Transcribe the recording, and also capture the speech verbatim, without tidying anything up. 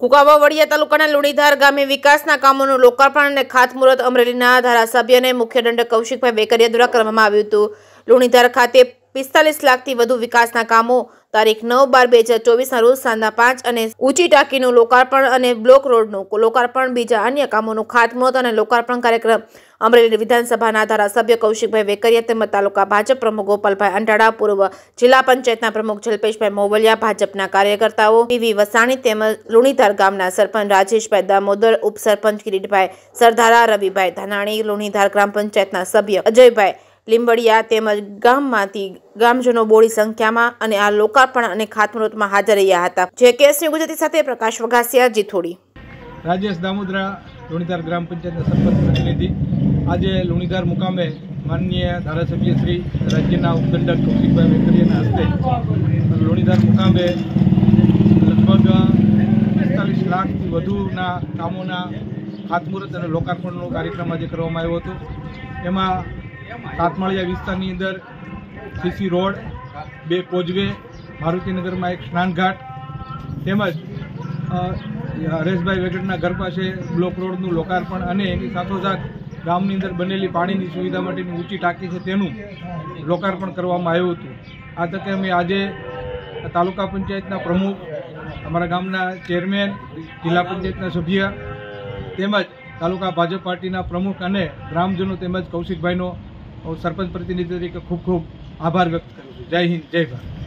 કુંકાવાવડિયા તાલુકાના લુણીધાર ગામે વિકાસના કામોનું લોકાર્પણ અને ખાતમુહૂર્ત અમરેલીના ધારાસભ્ય અને મુખ્ય દંડક કૌશિકભાઈ વેકરિયા દ્વારા કરવામાં આવ્યું હતું। લુણીધાર ખાતે પિસ્તાલીસ લાખથી વધુ વિકાસના કામો તારીખ નવ બાર બે હજાર ચોવીસના રોજ સાંજના પાંચ અને ઊંચી ટાંકીનું લોકાર્પણ અને બ્લોક રોડનું લોકાર્પણ, બીજા અન્ય કામોનું ખાતમુહૂર્ત અને લોકાર્પણ કાર્યક્રમ અમરેલી વિધાનસભાના ધારાસભ્ય કૌશિકભાઈ વેકરિયા તેમજ તાલુકા ભાજપ પ્રમુખ ગોપાલભાઈ અંટાળા, પૂર્વ જિલ્લા પંચાયતના પ્રમુખ જલ્પેશભાઈ મોવલિયા, ભાજપના કાર્યકર્તાઓ પીવી વસાણી તેમજ લુણીધાર ગામના સરપંચ રાજેશભાઈ દામોદર, ઉપસરપંચ કિરીટભાઈ સરદારા, રવિભાઈ ધાનાણી, લુણીધાર ગ્રામ પંચાયતના સભ્ય અજયભાઈ લીંબડિયા તેમજ ગામમાંથી ગામજનો બોડી સંખ્યામાં અને આ લોકાર્પણ અને ખાતમુહૂર્તમાં હાજર રહ્યા હતા। જે કેસની ગુજરાતી સાથે પ્રકાશ વઘાસિયા, જીથોડી। રાજેશ દામોદરા, લુણીધાર ગ્રામ પંચાયતના સરપંચ પ્રતિનિધિ। આજે લુણીધાર મુકામે માનનીય ધારાસભ્ય શ્રી રાજ્યના ઉપદંડક કૌશિકભાઈ વેકરિયાના હસ્તે લુણીધાર મુકામે લગભગ પિસ્તાલીસ લાખથી વધુના કામોના ખાતમુહૂર્ત અને લોકાર્પણનો કાર્યક્રમ આજે કરવામાં આવ્યો હતો। એમાં સાતમાળિયા વિસ્તારની અંદર સીસી રોડ, બે કોઝવે, મારુતિનગરમાં એક સ્નાનઘાટ તેમજ હરેશભાઈ વેગડના ઘર પાસે બ્લોક રોડનું લોકાર્પણ અને એની સાથોસાથ ગામની અંદર બનેલી પાણીની સુવિધા માટેની ઊંચી ટાંકી છે તેનું લોકાર્પણ કરવામાં આવ્યું હતું। આ તકે અમે આજે તાલુકા પંચાયતના પ્રમુખ, અમારા ગામના ચેરમેન, જિલ્લા પંચાયતના સભ્ય તેમજ તાલુકા ભાજપ પાર્ટીના પ્રમુખ અને ગ્રામજનો તેમજ કૌશિકભાઈનો સરપંચ પ્રતિનિધિ તરીકે ખૂબ ખૂબ આભાર વ્યક્ત કરું છું। જય હિન્દ, જય ભારત।